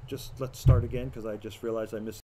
just let's start again because I just realized I missed